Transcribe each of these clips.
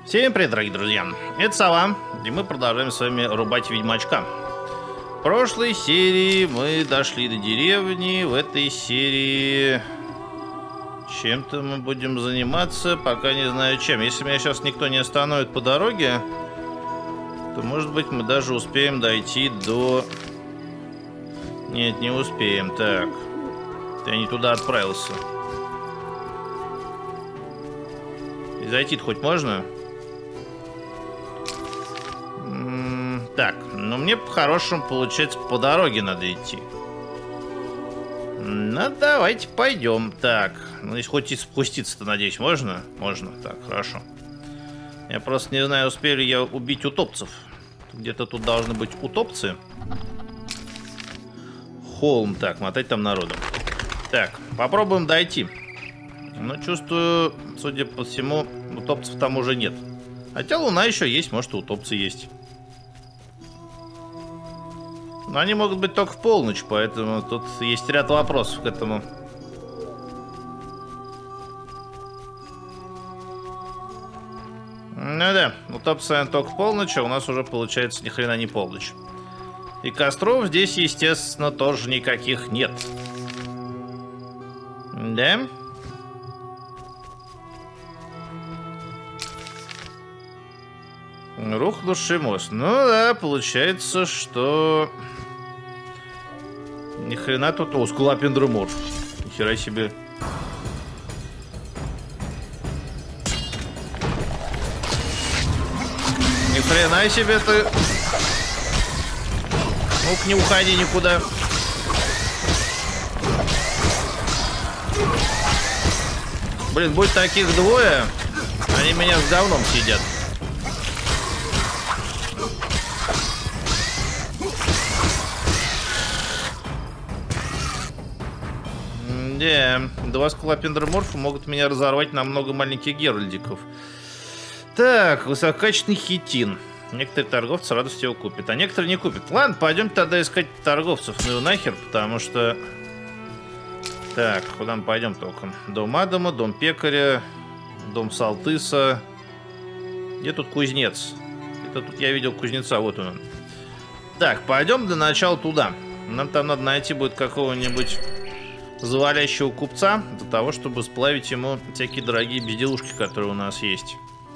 Всем привет, дорогие друзья! Это Сова, и мы продолжаем с вами рубать ведьмачка. В прошлой серии мы дошли до деревни, в этой серии чем-то мы будем заниматься, пока не знаю чем. Если меня сейчас никто не остановит по дороге, то может быть мы даже успеем дойти до... Нет, не успеем. Так, я не туда отправился. И зайти-то хоть можно? Так, ну мне по-хорошему, получается, по дороге надо идти. Ну, давайте пойдем. Так, ну, если хоть и спуститься-то, надеюсь, можно? Можно, так, хорошо. Я просто не знаю, успели я убить утопцев. Где-то тут должны быть утопцы. Холм, так, мотать там народу. Так, попробуем дойти. Но чувствую, судя по всему, утопцев там уже нет. Хотя луна еще есть, может, и утопцы есть. Но они могут быть только в полночь, поэтому тут есть ряд вопросов к этому. Ну да, утопцы только в полночь, а у нас уже получается ни хрена не полночь. И костров здесь, естественно, тоже никаких нет. Да? Рухнувший мост. Ну да, получается, что... Ни хрена тут... О, скулапендроморф. Ни хера себе. Ни хрена себе ты. Ну-ка, не уходи никуда. Блин, будь таких двое, они меня с говном сидят. Да, два скулапендроморфа могут меня разорвать на много маленьких геральдиков. Так, высококачественный хитин. Некоторые торговцы с радостью его купят, а некоторые не купят. Ладно, пойдем тогда искать торговцев. Ну и нахер, потому что... Так, куда мы пойдем только? Дом Адама, дом пекаря, дом Салтыса. Где тут кузнец? Это тут я видел кузнеца, вот он. Так, пойдем для начала туда. Нам там надо найти будет какого-нибудь... завалящего купца для того, чтобы сплавить ему всякие дорогие безделушки, которые у нас есть.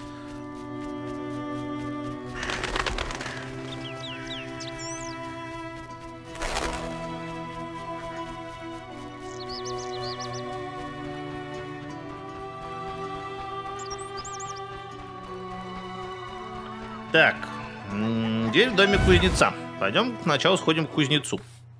Так, дверь в доме кузнеца. Пойдем сначала сходим к кузнецу.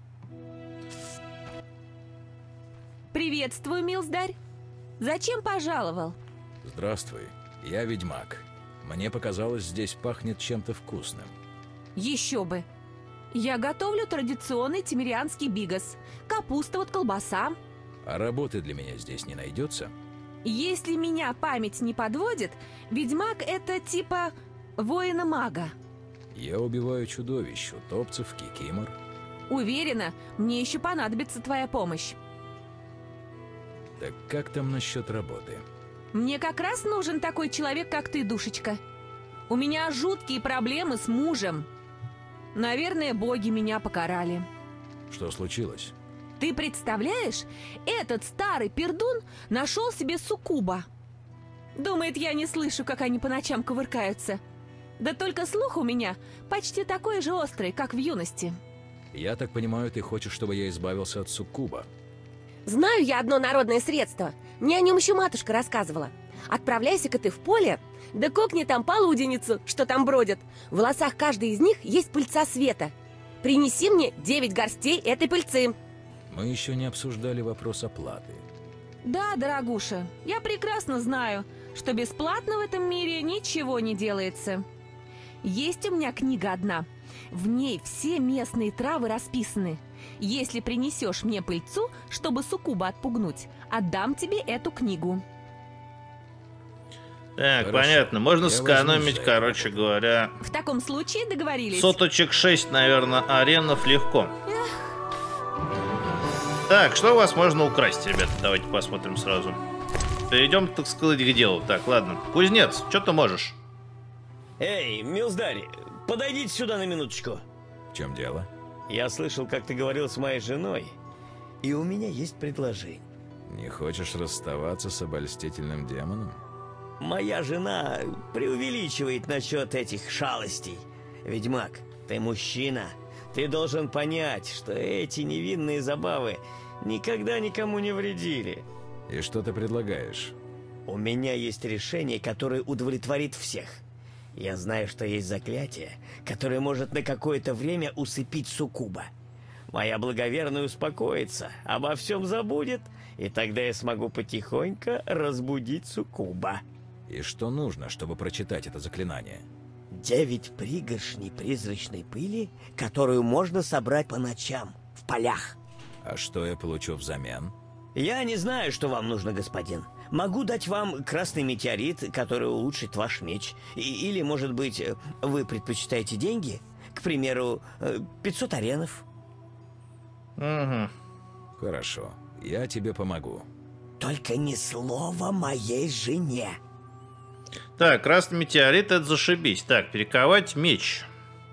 Приветствую, милздарь. Зачем пожаловал? Здравствуй, я ведьмак. Мне показалось, здесь пахнет чем-то вкусным. Еще бы. Я готовлю традиционный тимирианский бигос. Капуста, вот колбаса. А работы для меня здесь не найдется? Если меня память не подводит, ведьмак — это типа воина-мага. Я убиваю чудовищ, утопцев, кикимор. Уверена, мне еще понадобится твоя помощь. Так как там насчет работы? Мне как раз нужен такой человек, как ты, душечка. У меня жуткие проблемы с мужем. Наверное, боги меня покарали. Что случилось? Ты представляешь, этот старый пердун нашел себе суккуба. Думает, я не слышу, как они по ночам кувыркаются. Да только слух у меня почти такой же острый, как в юности. Я так понимаю, ты хочешь, чтобы я избавился от суккуба? Знаю я одно народное средство. Мне о нем еще матушка рассказывала. Отправляйся-ка ты в поле, да кокни там полуденницу, что там бродят. В волосах каждой из них есть пыльца света. Принеси мне 9 горстей этой пыльцы. Мы еще не обсуждали вопрос оплаты. Да, дорогуша, я прекрасно знаю, что бесплатно в этом мире ничего не делается. Есть у меня книга одна. В ней все местные травы расписаны. Если принесешь мне пыльцу, чтобы суккуба отпугнуть, отдам тебе эту книгу. Так, Хорошо. понятно. Можно Я сэкономить, возьму короче говоря. В таком случае договорились. Соточек 6, наверное, аренов легко. Так, что у вас можно украсть, ребята? Давайте посмотрим сразу. Перейдем, так сказать, к делу. Так, ладно. Кузнец, что ты можешь? Эй, Милздарь, подойдите сюда на минуточку. В чем дело? Я слышал, как ты говорил с моей женой, и у меня есть предложение. Не хочешь расставаться с обольстительным демоном? Моя жена преувеличивает насчет этих шалостей. Ведьмак, ты мужчина. Ты должен понять, что эти невинные забавы никогда никому не вредили. И что ты предлагаешь? У меня есть решение, которое удовлетворит всех. Я знаю, что есть заклятие, которое может на какое-то время усыпить суккуба. Моя благоверная успокоится, обо всем забудет, и тогда я смогу потихоньку разбудить суккуба. И что нужно, чтобы прочитать это заклинание? 9 пригоршней призрачной пыли, которую можно собрать по ночам в полях. А что я получу взамен? Я не знаю, что вам нужно, господин. Могу дать вам красный метеорит, который улучшит ваш меч. Или, может быть, вы предпочитаете деньги? К примеру, 500 аренов. Угу. Хорошо, я тебе помогу. Только ни слова моей жене. Так, красный метеорит, это зашибись. Так, перековать меч.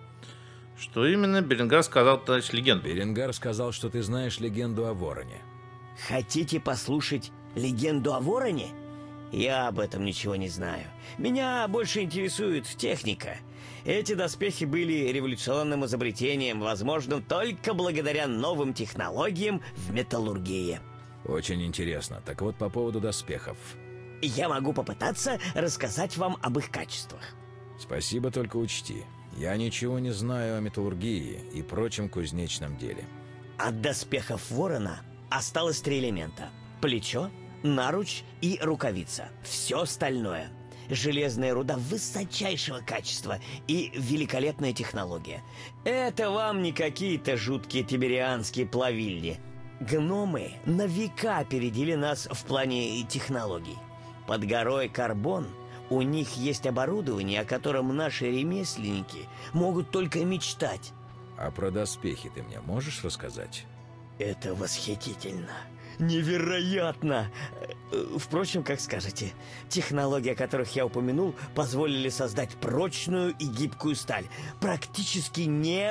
Что именно Беренгар сказал, товарищ легенду? Беренгар сказал, что ты знаешь легенду о вороне. Хотите послушать легенду о вороне? Я об этом ничего не знаю. Меня больше интересует техника. Эти доспехи были революционным изобретением, возможным только благодаря новым технологиям в металлургии. Очень интересно. Так вот, по поводу доспехов. Я могу попытаться рассказать вам об их качествах. Спасибо, только учти. Я ничего не знаю о металлургии и прочем кузнечном деле. От доспехов ворона осталось 3 элемента. Плечо, наруч и рукавица. Все остальное. Железная руда высочайшего качества и великолепная технология. Это вам не какие-то жуткие тиберианские плавильни. Гномы на века опередили нас в плане технологий. Под горой Карбон у них есть оборудование, о котором наши ремесленники могут только мечтать. А про доспехи ты мне можешь рассказать? Это восхитительно. Невероятно! Впрочем, как скажете, технологии, о которых я упомянул, позволили создать прочную и гибкую сталь, практически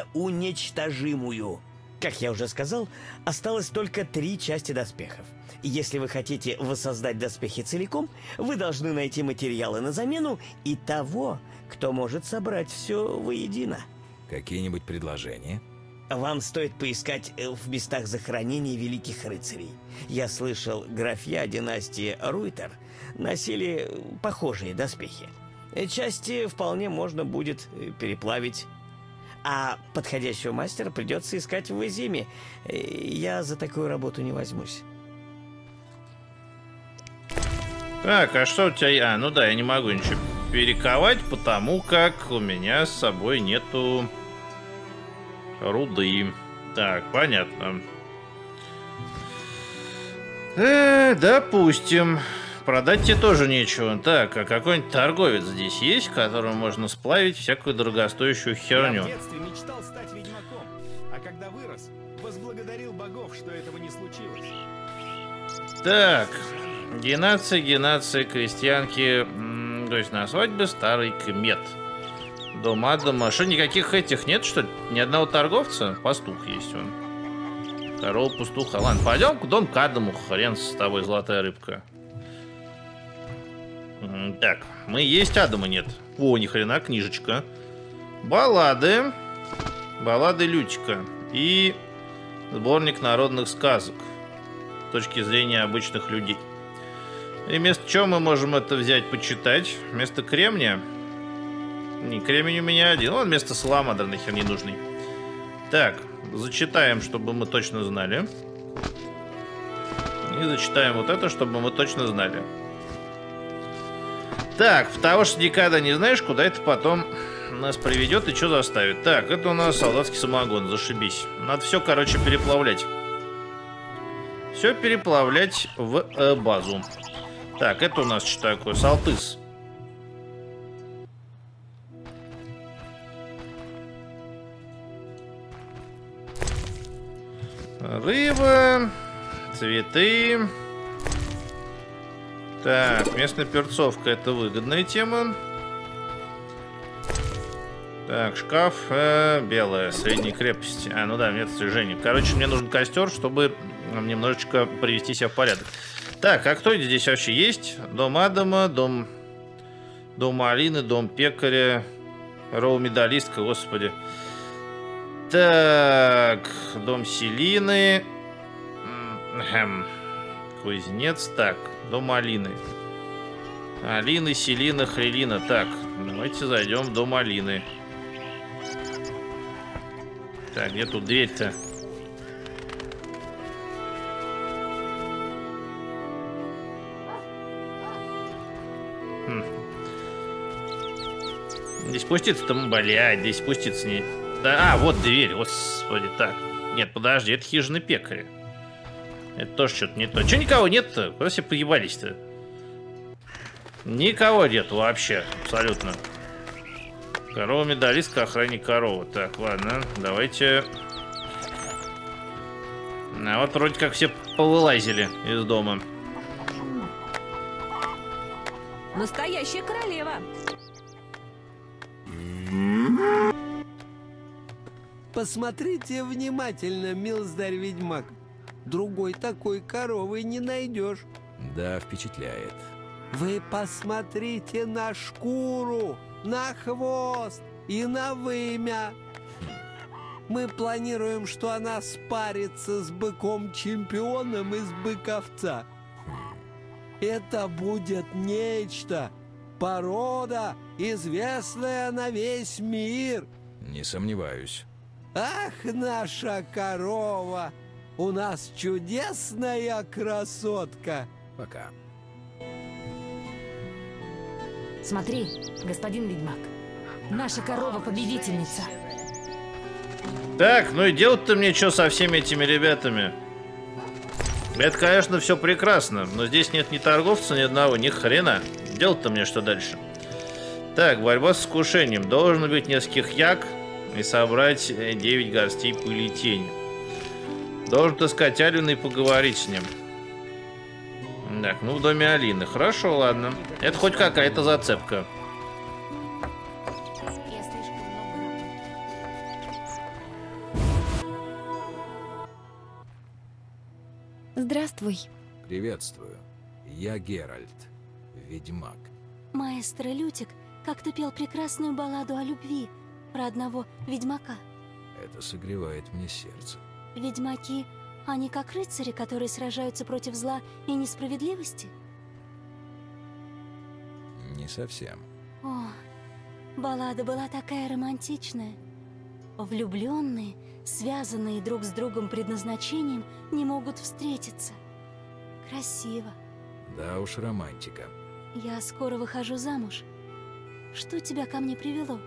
неуничтожимую. Как я уже сказал, осталось только 3 части доспехов. Если вы хотите воссоздать доспехи целиком, вы должны найти материалы на замену и того, кто может собрать все воедино. Какие-нибудь предложения? Вам стоит поискать в местах захоронений великих рыцарей. Я слышал, графья династии Руйтер носили похожие доспехи. Части вполне можно будет переплавить. А подходящего мастера придется искать в Изиме. Я за такую работу не возьмусь. Так, а что у тебя... А, ну да, я не могу ничего перековать, потому как у меня с собой нету руды. Так, понятно. Допустим. Продать тебе тоже нечего. Так, а какой-нибудь торговец здесь есть, которому можно сплавить всякую дорогостоящую херню? Я в детстве мечтал стать ведьмаком, а когда вырос, возблагодарил богов, что этого не случилось. Так, генация, крестьянки, то есть на свадьбе старый кмет. Дома, что, никаких этих нет, что ли? Ни одного торговца? Пастух есть он. Второго пастуха. Ладно, пойдем к дом к Адаму, хрен с тобой, золотая рыбка. Так, мы есть, Адама нет. О, ни хрена, книжечка. Баллады. Баллады Лютика. И сборник народных сказок. С точки зрения обычных людей. И вместо чего мы можем это взять, почитать? Вместо кремния? Не, кремень у меня один. Он вместо саламандра нахер не нужный. Так, зачитаем, чтобы мы точно знали. И зачитаем вот это, чтобы мы точно знали. Так, потому что никогда не знаешь, куда это потом нас приведет и что заставит. Так, это у нас солдатский самогон, зашибись. Надо все, короче, переплавлять. Все переплавлять в базу. Так, это у нас что такое? Салтыс. Рыба, цветы. Так, местная перцовка — это выгодная тема. Так, шкаф белая, средней крепости. А, ну да, метод слежения. Короче, мне нужен костер, чтобы немножечко привести себя в порядок. Так, а кто здесь вообще есть? Дом Адама, дом Алины, дом пекаря, роу-медалистка, господи. Так, дом Селины. Кузнец. Так, дом Алины. Алины, Селина, Хрелина. Так, давайте зайдем в дом Алины. Так, где тут дверь-то? Здесь спуститься-то, блядь, здесь спуститься не... Да, а, вот дверь, господи, так. Нет, подожди, это хижина пекаря. Это тоже что-то не то. Чего никого нет-то? Куда все поебались-то? Никого нет вообще, абсолютно. Корова-медалистка, охранник коровы. Так, ладно, давайте... А вот вроде как все повылазили из дома. Настоящая королева. Посмотрите внимательно, милздарь-ведьмак. Другой такой коровы не найдешь. Да, впечатляет. Вы посмотрите на шкуру, на хвост и на вымя. Мы планируем, что она спарится с быком-чемпионом из быковца. Это будет нечто. Порода, известная на весь мир. Не сомневаюсь. Ах, наша корова! У нас чудесная красотка! Пока. Смотри, господин ведьмак, наша корова-победительница. Так, ну и делать-то мне что со всеми этими ребятами? Это, конечно, все прекрасно, но здесь нет ни торговца, ни одного, ни хрена. Делать-то мне что дальше? Так, борьба с искушением. Должен убить нескольких як и собрать 9 горстей пыли и тени. Должен таскать Алину и поговорить с ним. Так, ну в доме Алины. Хорошо, ладно. Это хоть какая-то зацепка. Здравствуй. Приветствую. Я Геральт, ведьмак. Маэстро Лютик как-то пел прекрасную балладу о любви про одного ведьмака. Это согревает мне сердце. Ведьмаки, они как рыцари, которые сражаются против зла и несправедливости? Не совсем. О, баллада была такая романтичная. Влюбленные, связанные друг с другом предназначением, не могут встретиться. Красиво. Да уж, романтика. Я скоро выхожу замуж. Что тебя ко мне привело?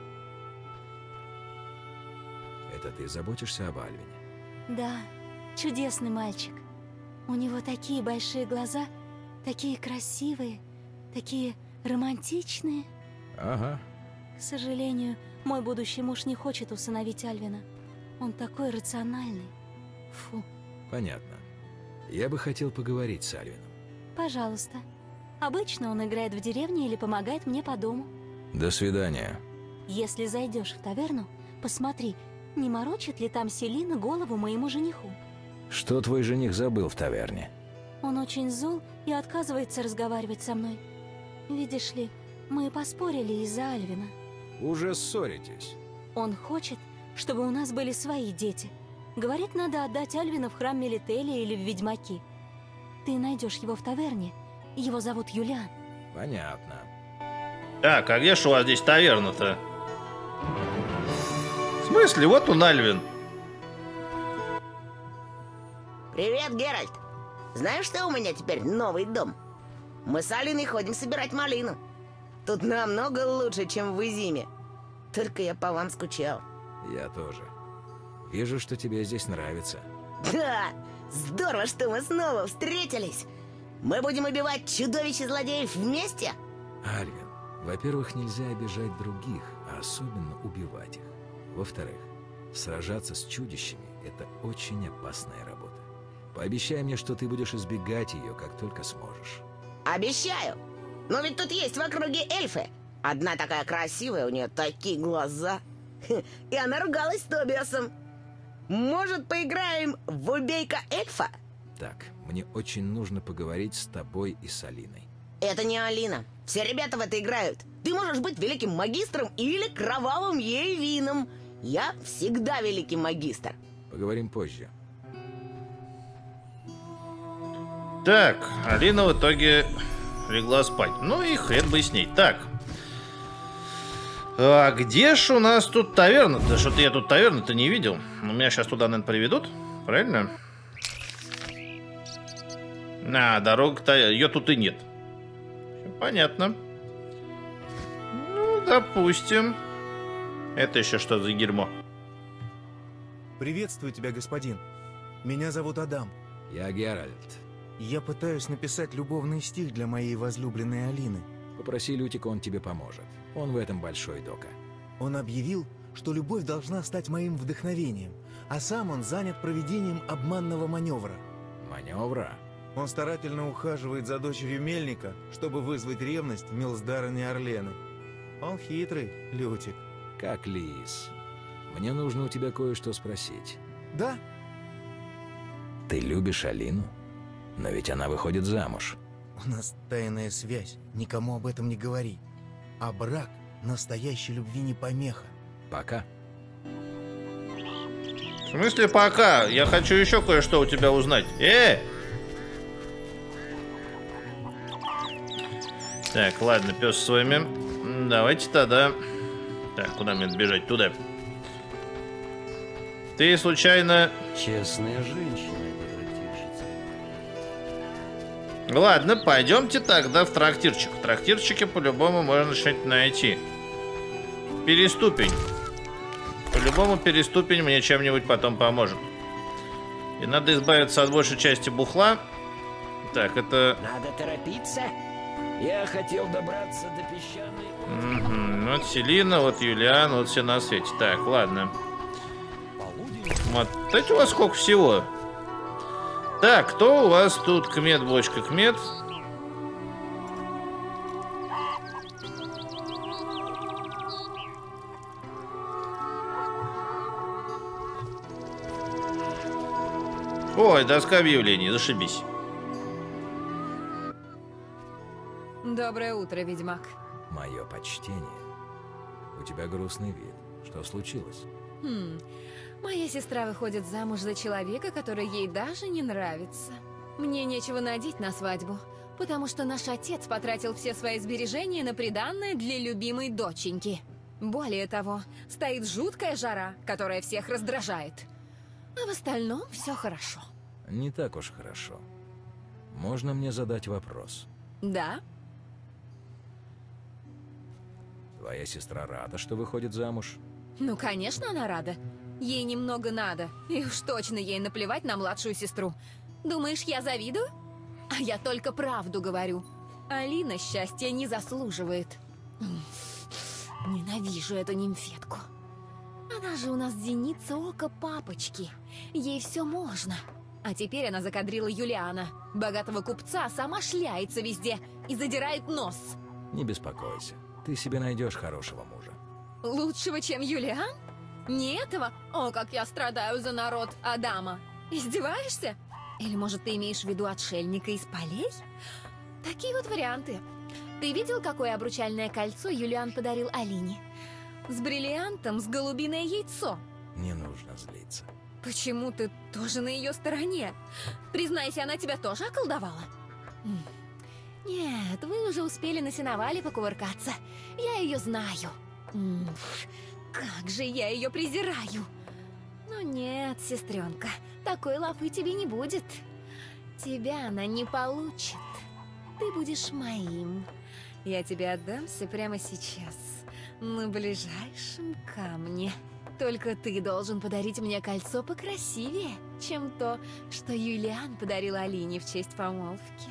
Это ты заботишься об Альвине? Да, чудесный мальчик. У него такие большие глаза, такие красивые, такие романтичные. Ага. К сожалению, мой будущий муж не хочет усыновить Альвина. Он такой рациональный. Фу. Понятно. Я бы хотел поговорить с Альвином. Пожалуйста. Обычно он играет в деревне или помогает мне по дому. До свидания. Если зайдешь в таверну, посмотри, не морочит ли там Селина голову моему жениху. Что твой жених забыл в таверне? Он очень зол и отказывается разговаривать со мной. Видишь ли, мы поспорили из-за Альвина. Уже ссоритесь? Он хочет, чтобы у нас были свои дети. Говорит, надо отдать Альвина в храм Мелители или в Ведьмаки. Ты найдешь его в таверне. Его зовут Юлиан. Понятно. Так, а где ж у вас здесь таверна-то? В смысле? Вот он, Альвин. Привет, Геральт. Знаешь, что у меня теперь новый дом? Мы с Алиной ходим собирать малину. Тут намного лучше, чем в Изиме. Только я по вам скучал. Я тоже. Вижу, что тебе здесь нравится. Да, здорово, что мы снова встретились. Мы будем убивать чудовищ и злодеев вместе? Альвин, во-первых, нельзя обижать других, а особенно убивать их. Во-вторых, сражаться с чудищами – это очень опасная работа. Пообещай мне, что ты будешь избегать ее, как только сможешь. Обещаю. Но ведь тут есть в округе эльфы. Одна такая красивая, у нее такие глаза. И она ругалась с Тобиасом. Может, поиграем в убейка эльфа? Так, мне очень нужно поговорить с тобой и с Алиной. Это не Алина. Все ребята в это играют. Ты можешь быть великим магистром или кровавым ейвином. Я всегда великий магистр. Поговорим позже. Так, Алина в итоге легла спать. Ну и хрен бы с ней. Так. А где ж у нас тут таверна-то? Что-то я тут таверну-то не видел. Меня сейчас туда, наверное, приведут. Правильно? Дорога-то... Ее тут и нет. Всё понятно. Ну, допустим. Это еще что за дерьмо? Приветствую тебя, господин. Меня зовут Адам. Я Геральт. Я пытаюсь написать любовный стих для моей возлюбленной Алины. Попроси Лютика, он тебе поможет. Он в этом большой дока. Он объявил, что любовь должна стать моим вдохновением, а сам он занят проведением обманного маневра. Маневра? Он старательно ухаживает за дочерью Мельника, чтобы вызвать ревность Милсдарыни Орлены. Он хитрый, Лютик. Как лис. Мне нужно у тебя кое-что спросить. Да? Ты любишь Алину? Но ведь она выходит замуж. У нас тайная связь, никому об этом не говори. А брак настоящей любви не помеха. Пока. В смысле пока? Я хочу еще кое-что у тебя узнать. Так, ладно, пес с вами. Давайте тогда... Так, куда мне бежать? Туда. Ты случайно... Честная женщина. Ладно, пойдемте тогда в трактирчик. В трактирчике по-любому можно что-нибудь найти. Переступень. По-любому переступень мне чем-нибудь потом поможет. И надо избавиться от большей части бухла. Так, это... Надо торопиться. Я хотел добраться до песчаной... Вот Селина, вот Юлиан, вот все на свете. Так, ладно. Смотрите, у вас сколько всего. Так, кто у вас тут? Кмет, бочка, кмет. Ой, доска объявлений, зашибись. Доброе утро, ведьмак. Мое почтение. У тебя грустный вид. Что случилось? Моя сестра выходит замуж за человека, который ей даже не нравится. Мне нечего надеть на свадьбу, потому что наш отец потратил все свои сбережения на приданное для любимой доченьки. Более того, стоит жуткая жара, которая всех раздражает. А в остальном все хорошо. Не так уж хорошо. Можно мне задать вопрос? Да? Твоя сестра рада, что выходит замуж? Ну, конечно, она рада. Ей немного надо. И уж точно ей наплевать на младшую сестру. Думаешь, я завидую? А я только правду говорю. Алина счастья не заслуживает. Ненавижу эту нимфетку. Она же у нас зеница ока папочки. Ей все можно. А теперь она закадрила Юлиана, богатого купца, сама шляется везде и задирает нос. Не беспокойся. Ты себе найдешь хорошего мужа. Лучшего, чем Юлиан? Не этого? О, как я страдаю за народ Адама. Издеваешься? Или, может, ты имеешь в виду отшельника из полей? Такие вот варианты. Ты видел, какое обручальное кольцо Юлиан подарил Алине? С бриллиантом, с голубиное яйцо. Не нужно злиться. Почему ты тоже на ее стороне? Признайся, она тебя тоже околдовала? Нет, вы уже успели на сеновале покувыркаться. Я ее знаю. Как же я ее презираю. Но нет, сестренка, такой лафы тебе не будет. Тебя она не получит. Ты будешь моим. Я тебе отдамся прямо сейчас, на ближайшем камне. Только ты должен подарить мне кольцо покрасивее, чем то, что Юлиан подарил Алине в честь помолвки.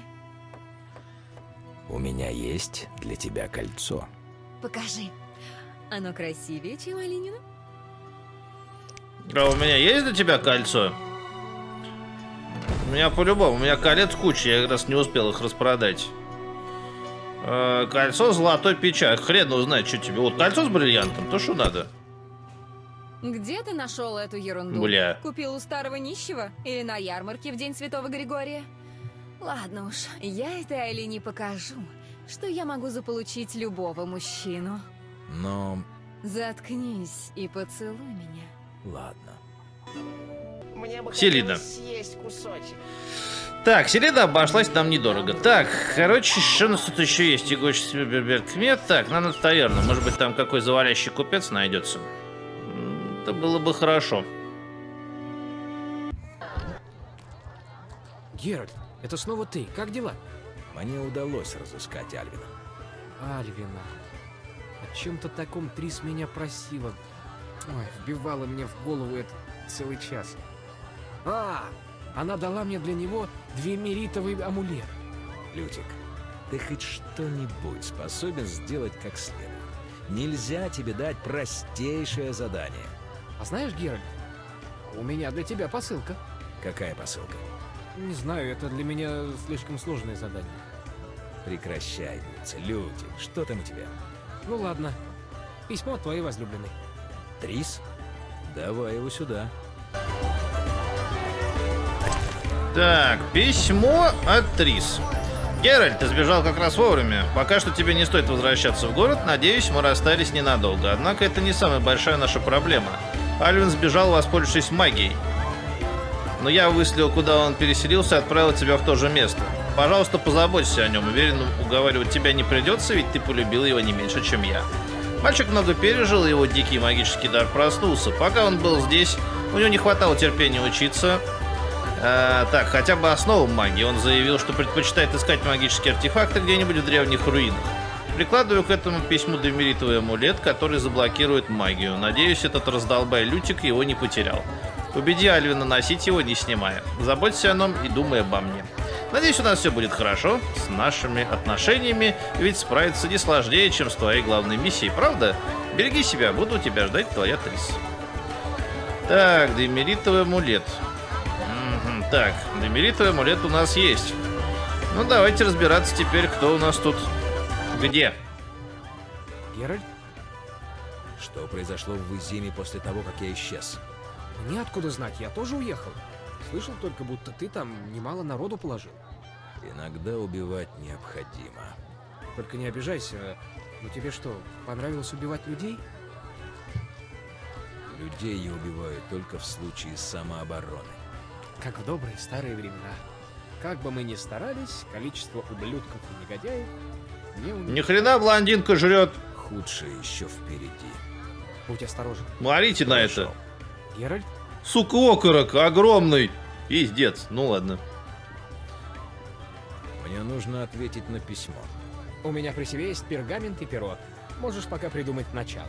У меня есть для тебя кольцо. Покажи. Оно красивее, чем Алинина? А у меня есть для тебя кольцо? У меня по-любому, у меня колец куча, я как раз не успел их распродать. Кольцо золотой печать. Хрен узнает, что тебе. Вот кольцо с бриллиантом, то что надо. Где ты нашел эту ерунду? Бля. Купил у старого нищего? Или на ярмарке в день Святого Григория? Ладно уж, я этой Айлине покажу, что я могу заполучить любого мужчину. Но... Заткнись и поцелуй меня. Ладно. Мне бы Селина. хотелось съесть кусочек. Так, Селина обошлась нам недорого. Так, короче, что у нас тут еще есть? Игочь себе берберкмет. Так, надо в таверну. Может быть, там какой завалящий купец найдется. Это было бы хорошо. Геральт, это снова ты. Как дела? Мне удалось разыскать Альвина. Альвина. О чем-то таком Трис меня просила. Ой, вбивала мне в голову это целый час. Она дала мне для него 2 меритовые амулеты. Лютик, ты хоть что-нибудь способен сделать как следует? Нельзя тебе дать простейшее задание. А знаешь, Геральт, у меня для тебя посылка. Какая посылка? Не знаю, это для меня слишком сложное задание. Прекращай, Лютик, что там у тебя? Ну ладно, письмо от твоей возлюбленной. Трис? Давай его сюда. Так, письмо от Трис. Геральт, ты сбежал как раз вовремя. Пока что тебе не стоит возвращаться в город. Надеюсь, мы расстались ненадолго. Однако это не самая большая наша проблема. Альвин сбежал, воспользовавшись магией. Но я выследил, куда он переселился, и отправил тебя в то же место. Пожалуйста, позаботься о нем. Уверен, уговаривать тебя не придется, ведь ты полюбил его не меньше, чем я. Мальчик много пережил, и его дикий магический дар проснулся. Пока он был здесь, у него не хватало терпения учиться. Так, хотя бы основам магии. Он заявил, что предпочитает искать магические артефакты где-нибудь в древних руинах. Прикладываю к этому письму демеритовый амулет, который заблокирует магию. Надеюсь, этот раздолбай Лютик его не потерял. Убеди Альвина носить его, не снимая. Заботься о нем и думай обо мне. Надеюсь, у нас все будет хорошо с нашими отношениями, ведь справиться не сложнее, чем с твоей главной миссией, правда? Береги себя, буду у тебя ждать, твоя Трис. Так, демеритовый амулет. Так, демеритовый амулет у нас есть. Ну, давайте разбираться теперь, кто у нас тут где. Геральт? Что произошло в Изиме после того, как я исчез? Мне откуда знать, я тоже уехал. Слышал только, будто ты там немало народу положил. Иногда убивать необходимо. Только не обижайся, но тебе что, понравилось убивать людей? Людей я убиваю только в случае самообороны. Как в добрые старые времена. Как бы мы ни старались, количество ублюдков и негодяев не уменьшилось. Ни хрена блондинка жрет. Худшее еще впереди. Будь осторожен. Смотрите на это. Геральт? Сука, окорок огромный. Пиздец. Ну ладно. Мне нужно ответить на письмо. У меня при себе есть пергамент и перо. Можешь пока придумать начало.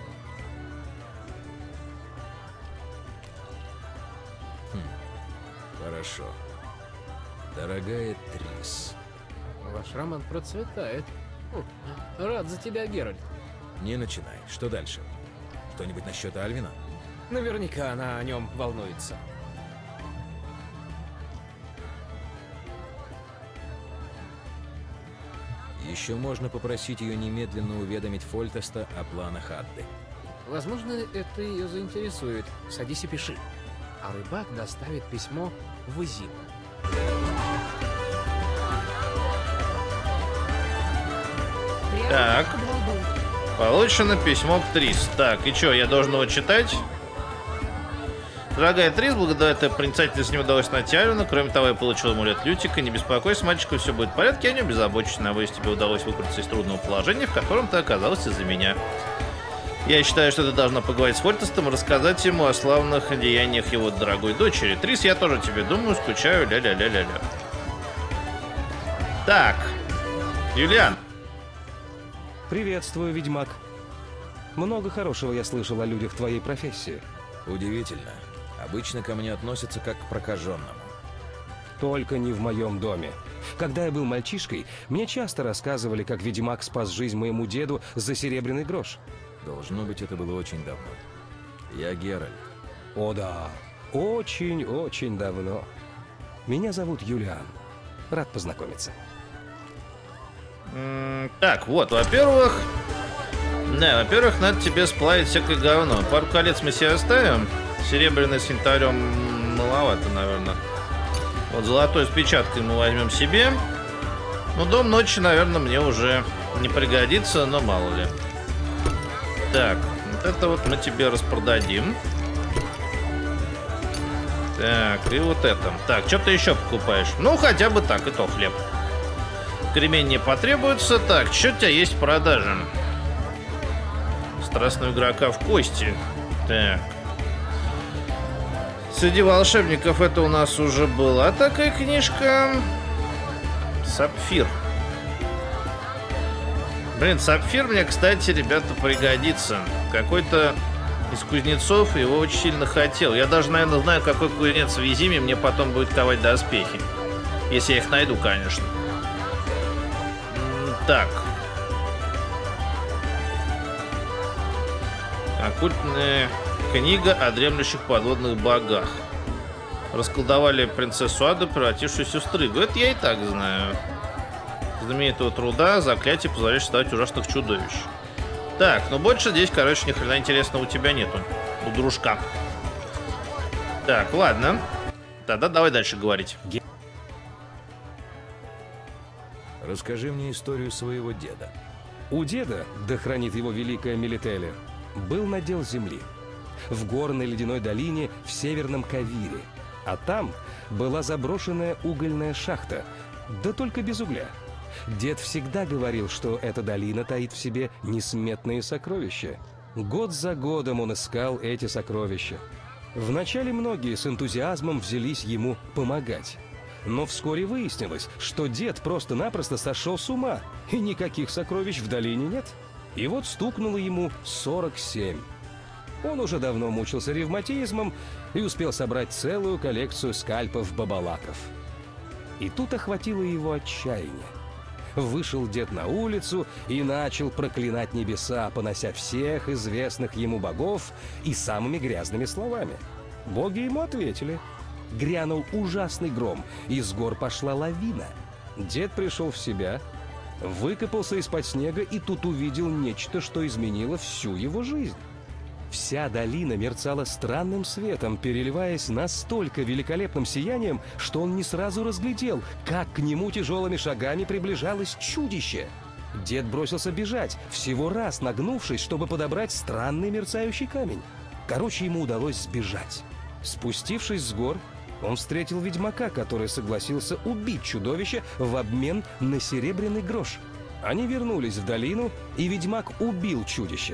Хорошо. Дорогая Трис. Ваш роман процветает. Рад за тебя, Геральт. Не начинай. Что дальше? Что-нибудь насчет Альвина? Наверняка она о нем волнуется. Еще можно попросить ее немедленно уведомить Фольтеста о планах Адды. Возможно, это ее заинтересует. Садись и пиши. А рыбак доставит письмо в Изим. Так. Получено письмо к Трис. Так, и что, я должен его читать? Дорогая Трис, благодаря этой проницательности не удалось найти Альвина. Кроме того, я получил амулет Лютика. Не беспокойся, мальчика, все будет в порядке, я не беззабочусь. Надеюсь, тебе удалось выкрутиться из трудного положения, в котором ты оказалась из-за меня. Я считаю, что ты должна поговорить с Фольтестом и рассказать ему о славных деяниях его дорогой дочери. Трис, я тоже тебе думаю, скучаю, ля-ля-ля-ля-ля. Так, Юлиан. Приветствую, ведьмак. Много хорошего я слышал о людях твоей профессии. Удивительно. Обычно ко мне относятся как к прокаженному. Только не в моем доме. Когда я был мальчишкой, мне часто рассказывали, как ведьмак спас жизнь моему деду за серебряный грош. Должно быть, это было очень давно. Я Геральт. О да, очень-очень давно. Меня зовут Юлиан. Рад познакомиться. Так, вот, во-первых, Да, во-первых, надо тебе сплавить всякое говно. Пару колец мы себе оставим. Серебряный с янтарем маловато, наверное. Вот золотой с печаткой мы возьмем себе. Ну, дом ночи, наверное, мне уже не пригодится, но мало ли. Так, вот это вот мы тебе распродадим. Так, и вот это. Так, что ты еще покупаешь? Ну, хотя бы так, и то хлеб. Кремень не потребуется. Так, что у тебя есть в продаже? Страстного игрока в кости. Так. Среди волшебников это у нас уже была такая книжка. Сапфир. Блин, сапфир мне, кстати, ребята, пригодится. Какой-то из кузнецов его очень сильно хотел. Я даже, наверное, знаю, какой кузнец в Визиме мне потом будет ковать доспехи. Если я их найду, конечно. Так. Оккультная книга о дремлющих подводных богах. Расколдовали принцессу Аду, превратившуюся в стрыгу. Это я и так знаю. Знаменитого труда «Заклятие, позволяющее создавать ужасных чудовищ». Так, ну больше здесь, короче, ни хрена интересного у тебя нету. У дружка. Так, ладно. Тогда давай дальше говорить. Расскажи мне историю своего деда. У деда, да хранит его великая Мелителия, был надел земли. В горной ледяной долине в Северном Кавире. А там была заброшенная угольная шахта, да только без угля. Дед всегда говорил, что эта долина таит в себе несметные сокровища. Год за годом он искал эти сокровища. Вначале многие с энтузиазмом взялись ему помогать. Но вскоре выяснилось, что дед просто-напросто сошел с ума, и никаких сокровищ в долине нет. И вот стукнуло ему 47. Он уже давно мучился ревматизмом и успел собрать целую коллекцию скальпов-бабалаков. И тут охватило его отчаяние. Вышел дед на улицу и начал проклинать небеса, понося всех известных ему богов и самыми грязными словами. Боги ему ответили. Грянул ужасный гром, и с гор пошла лавина. Дед пришел в себя, выкопался из-под снега и тут увидел нечто, что изменило всю его жизнь. Вся долина мерцала странным светом, переливаясь настолько великолепным сиянием, что он не сразу разглядел, как к нему тяжелыми шагами приближалось чудище. Дед бросился бежать, всего раз нагнувшись, чтобы подобрать странный мерцающий камень. Короче, ему удалось сбежать. Спустившись с гор, он встретил ведьмака, который согласился убить чудовище в обмен на серебряный грош. Они вернулись в долину, и ведьмак убил чудище.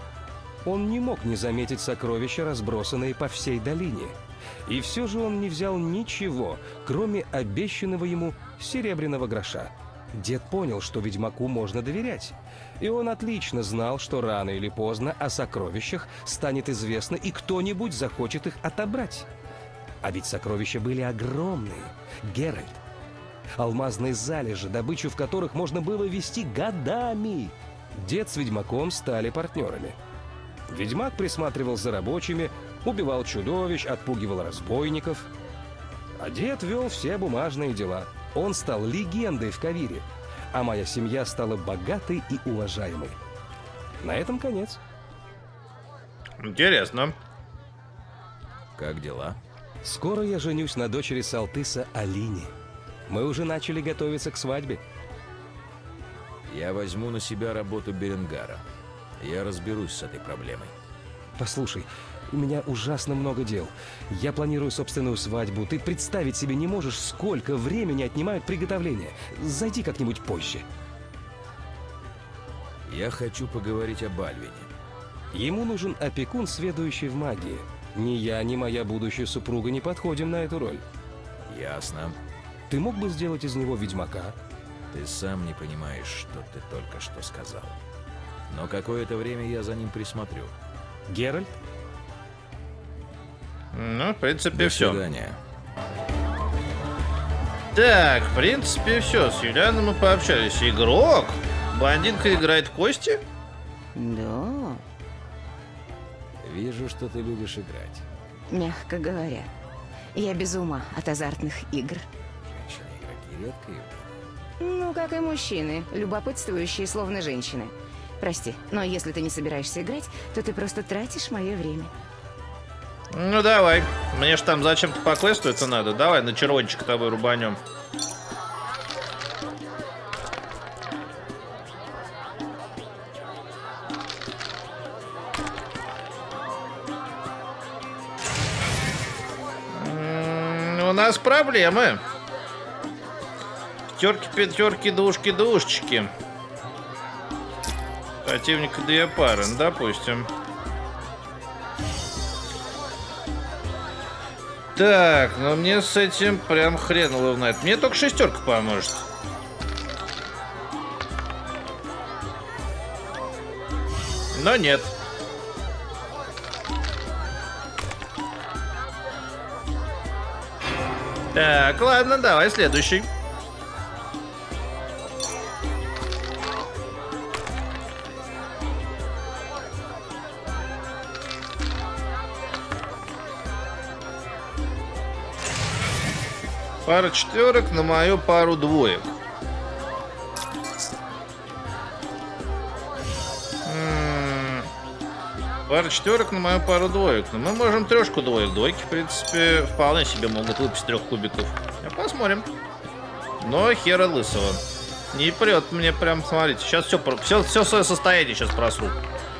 Он не мог не заметить сокровища, разбросанные по всей долине. И все же он не взял ничего, кроме обещанного ему серебряного гроша. Дед понял, что ведьмаку можно доверять. И он отлично знал, что рано или поздно о сокровищах станет известно, и кто-нибудь захочет их отобрать. А ведь сокровища были огромные. Геральт. Алмазные залежи, добычу в которых можно было вести годами. Дед с ведьмаком стали партнерами. Ведьмак присматривал за рабочими, убивал чудовищ, отпугивал разбойников. А дед вел все бумажные дела. Он стал легендой в Кавире, а моя семья стала богатой и уважаемой. На этом конец. Интересно. Как дела? Скоро я женюсь на дочери Салтыса Алине. Мы уже начали готовиться к свадьбе. Я возьму на себя работу Беренгара. Я разберусь с этой проблемой. Послушай, у меня ужасно много дел. Я планирую собственную свадьбу. Ты представить себе не можешь, сколько времени отнимают приготовления. Зайди как-нибудь позже. Я хочу поговорить об Альвине. Ему нужен опекун, сведущий в магии. Ни я, ни моя будущая супруга не подходим на эту роль. Ясно. Ты мог бы сделать из него ведьмака? Ты сам не понимаешь, что ты только что сказал. Но какое-то время я за ним присмотрю. Геральт? Ну, в принципе, До все. свидания. Так, в принципе, все. С Юлианой мы пообщались. Игрок? Блондинка играет в кости? Да, Вижу, что ты любишь играть. мягко говоря. Я без ума от азартных игр. Женщины-игроки редко играют. Ну, как и мужчины, любопытствующие, словно женщины. Прости, но если ты не собираешься играть, то ты просто тратишь мое время. Ну давай. Мне ж там зачем-то по квесту это надо. Давай на червончика тобой рубанем. У нас проблемы. Пятерки, пятерки, двушки, двушечки. Противника 2 пары, ну, допустим. Так, ну мне с этим прям хрен его знает. Мне только 6 поможет. Но нет. Так, ладно, давай следующий. Пара четверок на мою пару двоек. Пара четверок на мою пару двоек. Но мы можем трешку двоек. Двойки, в принципе, вполне себе могут выпасть 3 кубиков. Посмотрим. Но хера лысого. Не прет мне прям, смотрите. Сейчас все свое состояние сейчас просру.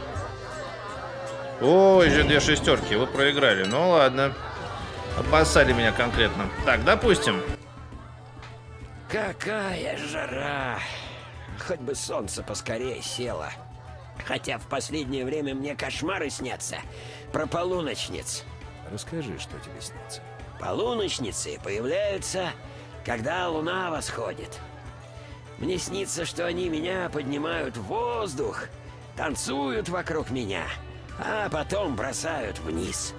Ой, же 2 шестерки. Вы проиграли. Ну ладно. Обоссали меня конкретно. Так, допустим. Какая жара! Хоть бы солнце поскорее село. Хотя в последнее время мне кошмары снятся про полуночниц. Расскажи, что тебе снится. Полуночницы появляются, когда луна восходит. Мне снится, что они меня поднимают в воздух, танцуют вокруг меня, а потом бросают вниз.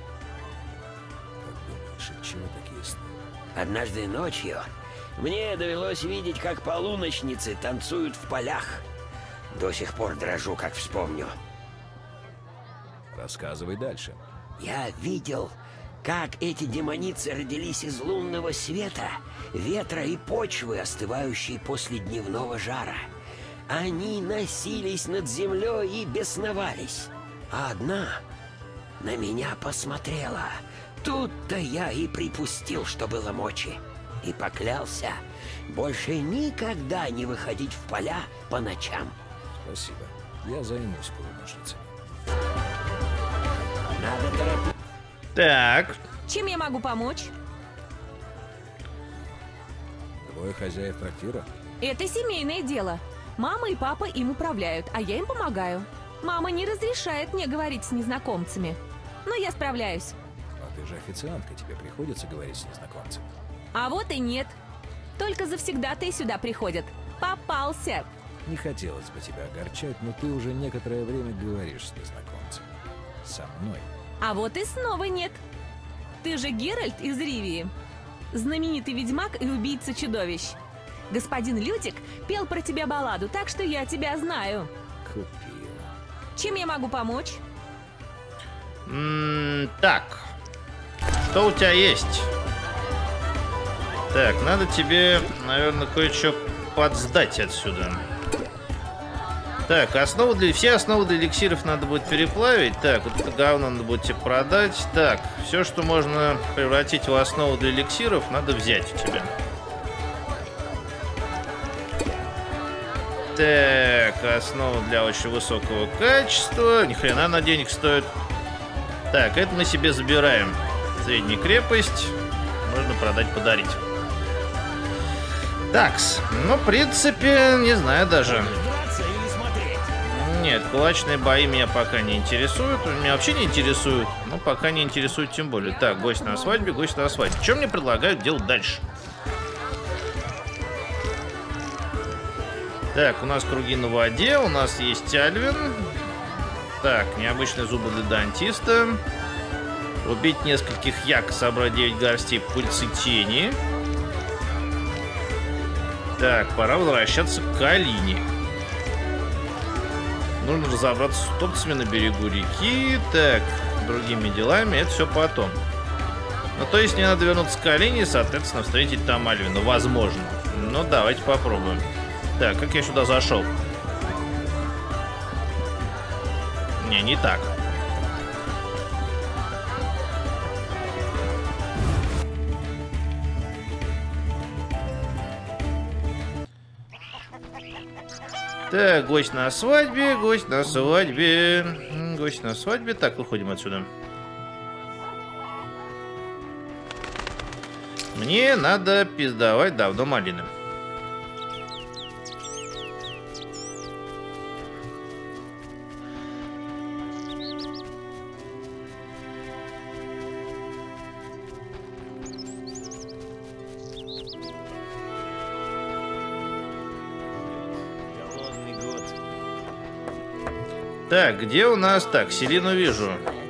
Как думаешь, от чего такие сны? Однажды ночью мне довелось видеть, как полуночницы танцуют в полях. До сих пор дрожу, как вспомню. Рассказывай дальше. Я видел, как эти демоницы родились из лунного света, ветра и почвы, остывающей после дневного жара. Они носились над землей и бесновались. А одна на меня посмотрела. Тут-то я и припустил, что было мочи. И поклялся больше никогда не выходить в поля по ночам. Спасибо. Я займусь полуночницами. Надо торопиться. Так. Чем я могу помочь? Двое хозяев трактира? Это семейное дело. Мама и папа им управляют, а я им помогаю. Мама не разрешает мне говорить с незнакомцами. Но я справляюсь. А ты же официантка, тебе приходится говорить с незнакомцами. А вот и нет. Только завсегдатые сюда приходят. Попался. Не хотелось бы тебя огорчать, но ты уже некоторое время говоришь с незнакомцем. Со мной. А вот и снова нет. Ты же Геральт из Ривии. Знаменитый ведьмак и убийца чудовищ. Господин Лютик пел про тебя балладу, так что я тебя знаю. Купила. Чем я могу помочь? Так. Что у тебя есть? Так, надо тебе, наверное, кое-что подсдать отсюда. Так, все основы для эликсиров надо будет переплавить. Так, вот это говно надо будет тебе продать. Так, все, что можно превратить в основу для эликсиров, надо взять у тебя. Так, основа для очень высокого качества. Ни хрена она денег стоит. Так, это мы себе забираем. Средняя крепость. Можно продать, подарить. Такс. Ну, в принципе, не знаю даже. Нет, кулачные бои меня пока не интересуют. Меня вообще не интересуют. Но пока не интересуют тем более. Так, гость на свадьбе, гость на свадьбе. Что мне предлагают делать дальше? Так, у нас круги на воде. У нас есть Альвин. Так, необычные зубы для дантиста. Убить нескольких як, собрать 9 горстей пыльцы тени. Так, пора возвращаться к Алине. Нужно разобраться с утопцами на берегу реки. Так, другими делами, это все потом. Ну, то есть мне надо вернуться к Алине и, соответственно, встретить там Альвина. Возможно. Ну, давайте попробуем. Так, как я сюда зашел? не так. Так, гость на свадьбе, гость на свадьбе, гость на свадьбе. Так, выходим отсюда. Мне надо пиздовать давно малины. Так, где у нас? Так, Селину вижу.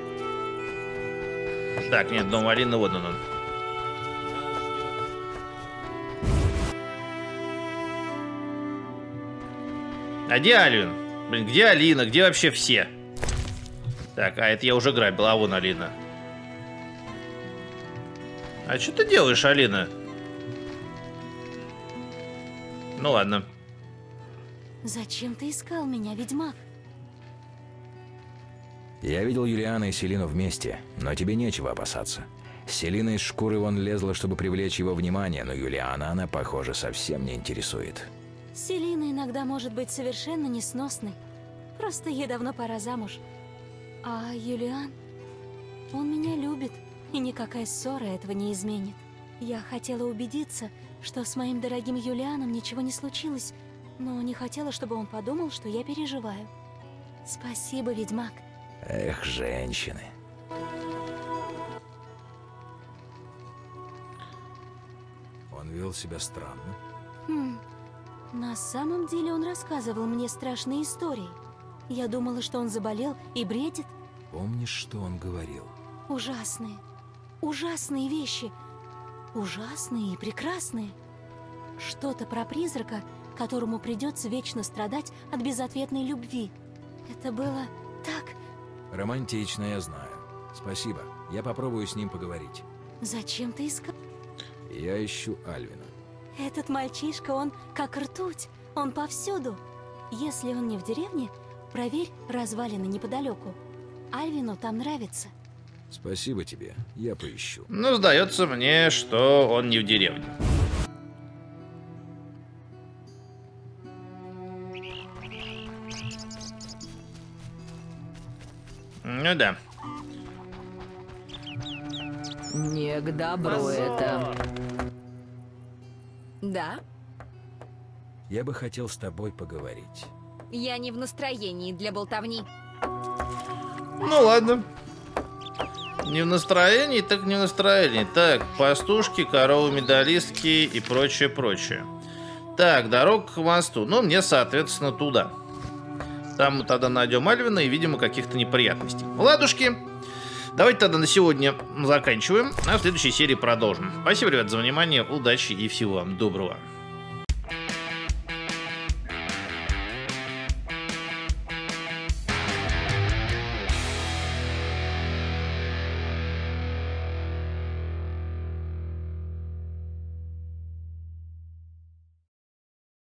Так, нет, дом малины, вот он. А где Альвин? Блин, где Алина? Где вообще все? Так, а это я уже грабил, а вон Алина. А что ты делаешь, Алина? Ну ладно. Зачем ты искал меня, ведьмак? Я видел Юлиана и Селину вместе, но тебе нечего опасаться. Селина из шкуры вон лезла, чтобы привлечь его внимание, но Юлиана она, похоже, совсем не интересует. Селина иногда может быть совершенно несносной. Просто ей давно пора замуж. А Юлиан, он меня любит, и никакая ссора этого не изменит. Я хотела убедиться, что с моим дорогим Юлианом ничего не случилось, но не хотела, чтобы он подумал, что я переживаю. Спасибо, ведьмак. Эх, женщины. Он вел себя странно. На самом деле он рассказывал мне страшные истории. Я думала, что он заболел и бредит. Помнишь, что он говорил? Ужасные, ужасные вещи. Ужасные и прекрасные. Что-то про призрака, которому придется вечно страдать от безответной любви. Это было так... Романтично, я знаю. Спасибо. Я попробую с ним поговорить. Зачем ты искал? Я ищу Альвина. Этот мальчишка, он как ртуть. Он повсюду. Если он не в деревне, проверь развалины неподалеку. Альвину там нравится. Спасибо тебе. Я поищу. Ну, сдается мне, что он не в деревне. Ну да. Не к добру это. Да? Я бы хотел с тобой поговорить. Я не в настроении для болтовни. Ну ладно. Не в настроении, так не в настроении. Так, пастушки, коровы-медалистки и прочее. Так, дорога к мосту. Ну, мне, соответственно, туда. Там мы тогда найдем Альвина и, видимо, каких-то неприятностей. Ладушки. Давайте тогда на сегодня заканчиваем, а в следующей серии продолжим. Спасибо, ребят, за внимание, удачи и всего вам доброго.